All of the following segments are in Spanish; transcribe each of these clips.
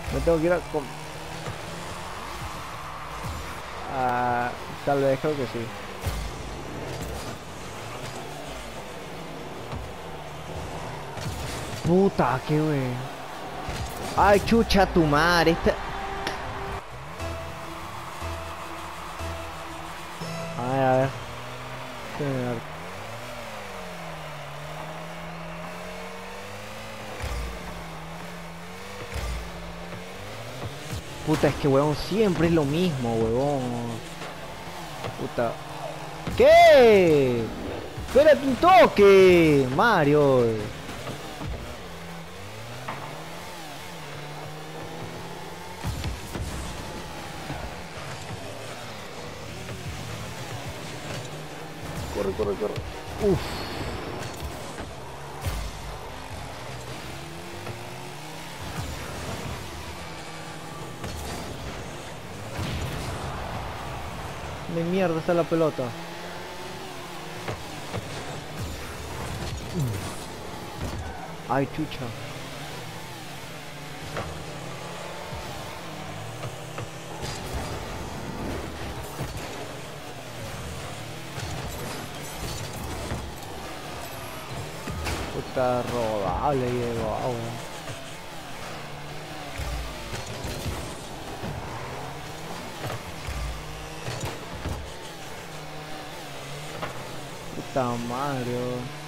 Me tengo que ir a... tal vez, creo que sí. Puta, qué wey. Ay, chucha tu madre. A ver. Puta, es que huevón, siempre es lo mismo, huevón. Puta. ¿Qué? Espérate un toque, Mario. Corre, corre, corre. Uf. De mierda está la pelota. Ay, chucha. Puta rodable, Diego. Puta Mario.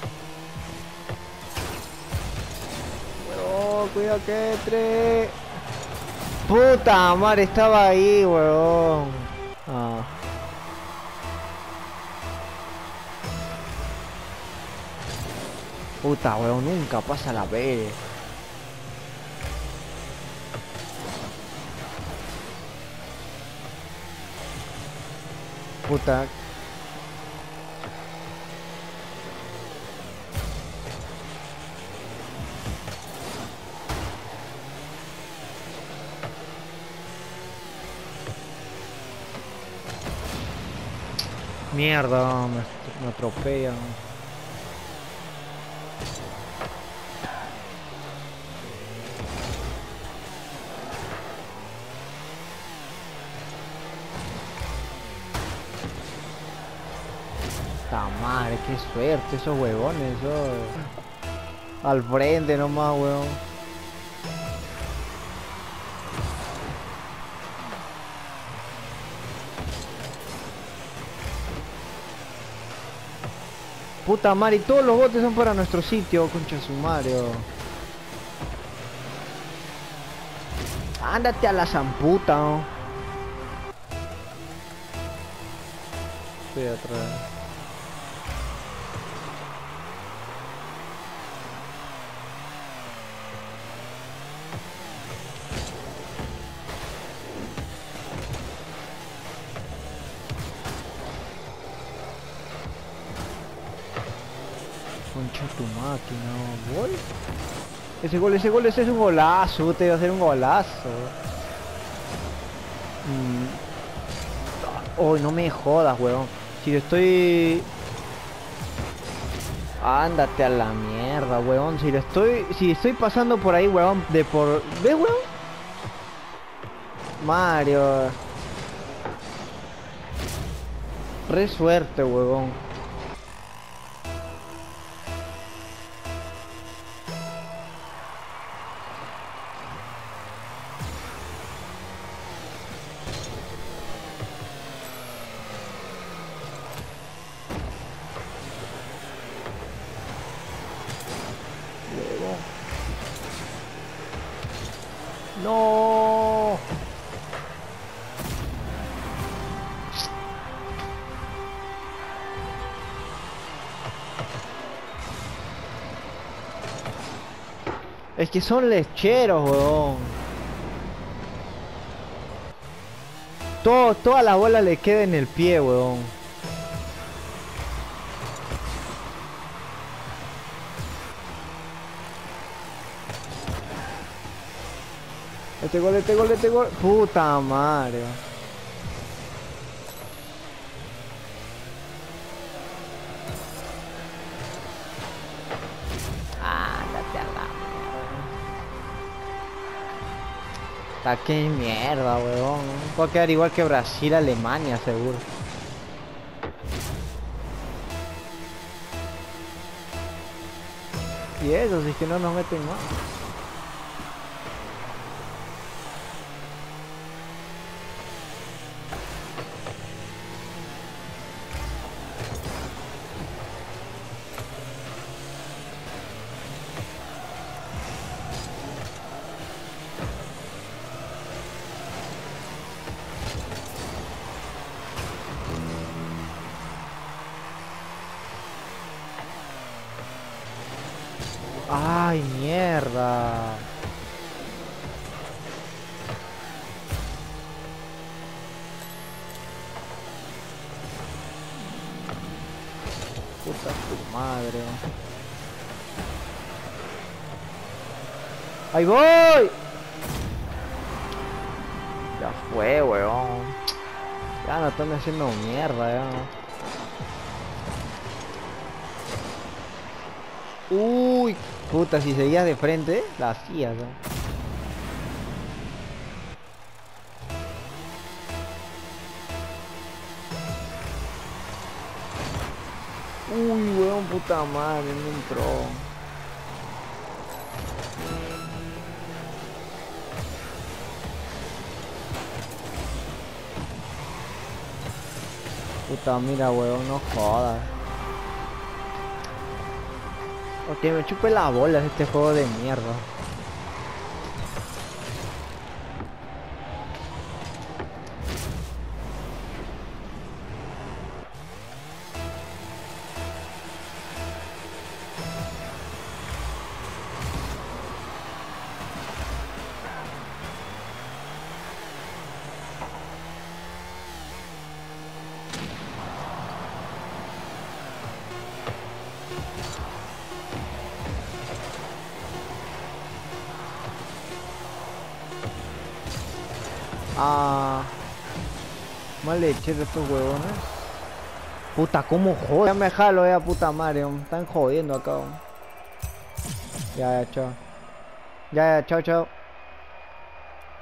Oh, cuidado que entre. Puta madre, estaba ahí, weón. Ah. Puta, weón, nunca pasa la vez. Puta. Mierda, me atropellan. Puta madre, qué suerte esos huevones, al frente nomás, weón. Puta madre, y todos los botes son para nuestro sitio, concha su Mario. Ándate a la zamputa, ¿no? Estoy atrás. Concha tu máquina, ¿gol? Ese es un golazo, te iba a hacer un golazo. Oh, no me jodas, weón. Si estoy... Ándate a la mierda, weón. Si estoy pasando por ahí, weón, ¿ves, weón? Mario. Re suerte, weón. No. Es que son lecheros, weón. Toda la bola le queda en el pie, weón. Este gol. Puta madre. Está que mierda, weón. Va a quedar igual que Brasil, Alemania, seguro. Y eso, si es que no nos meten más. Ay, mierda. Puta tu madre. ¡Ahí voy! Ya fue, weón. Ya no están haciendo mierda, ya. Uy, puta, si seguías de frente, la hacías, ¿no? Uy, weón, puta madre, no entró. Puta, mira, weón, no jodas. Ok, me chupe la bola este juego de mierda. Ah, mal lechero estos huevones. Puta, cómo joder. Ya me jalo, puta madre, me están jodiendo acá. Ya, chao. Ya, chao, chao.